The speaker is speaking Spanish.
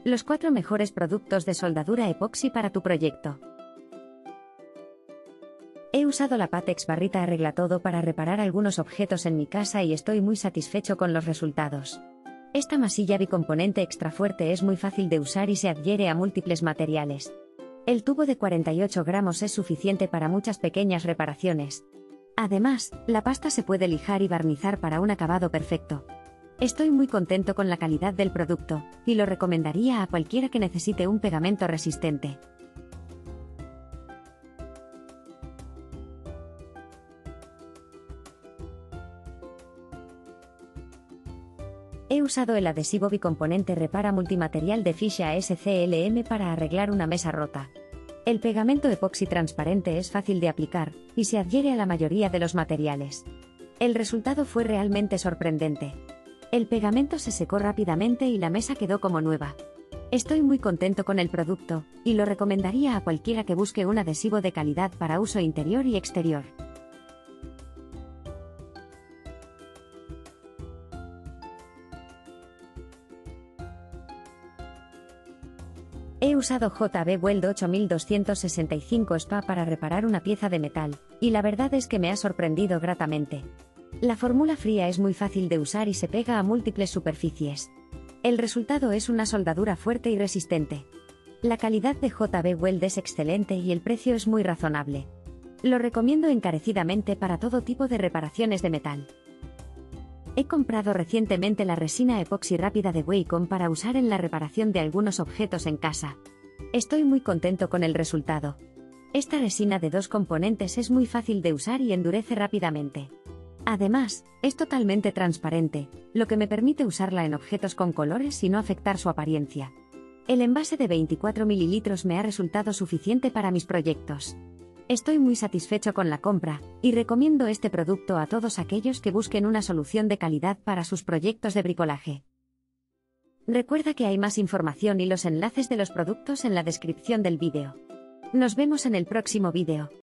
Los 4 mejores productos de soldadura epoxi para tu proyecto. He usado la Patex Barrita Arregla Todo para reparar algunos objetos en mi casa y estoy muy satisfecho con los resultados. Esta masilla bicomponente extra fuerte es muy fácil de usar y se adhiere a múltiples materiales. El tubo de 48 gramos es suficiente para muchas pequeñas reparaciones. Además, la pasta se puede lijar y barnizar para un acabado perfecto. Estoy muy contento con la calidad del producto, y lo recomendaría a cualquiera que necesite un pegamento resistente. He usado el adhesivo bicomponente Repara Multimaterial de Fisha SCLM para arreglar una mesa rota. El pegamento epoxi transparente es fácil de aplicar, y se adhiere a la mayoría de los materiales. El resultado fue realmente sorprendente. El pegamento se secó rápidamente y la mesa quedó como nueva. Estoy muy contento con el producto, y lo recomendaría a cualquiera que busque un adhesivo de calidad para uso interior y exterior. He usado JB Weld 8265 SPA para reparar una pieza de metal, y la verdad es que me ha sorprendido gratamente. La fórmula fría es muy fácil de usar y se pega a múltiples superficies. El resultado es una soldadura fuerte y resistente. La calidad de JB Weld es excelente y el precio es muy razonable. Lo recomiendo encarecidamente para todo tipo de reparaciones de metal. He comprado recientemente la resina epoxi rápida de Wacom para usar en la reparación de algunos objetos en casa. Estoy muy contento con el resultado. Esta resina de 2 componentes es muy fácil de usar y endurece rápidamente. Además, es totalmente transparente, lo que me permite usarla en objetos con colores y no afectar su apariencia. El envase de 24 ml me ha resultado suficiente para mis proyectos. Estoy muy satisfecho con la compra, y recomiendo este producto a todos aquellos que busquen una solución de calidad para sus proyectos de bricolaje. Recuerda que hay más información y los enlaces de los productos en la descripción del vídeo. Nos vemos en el próximo vídeo.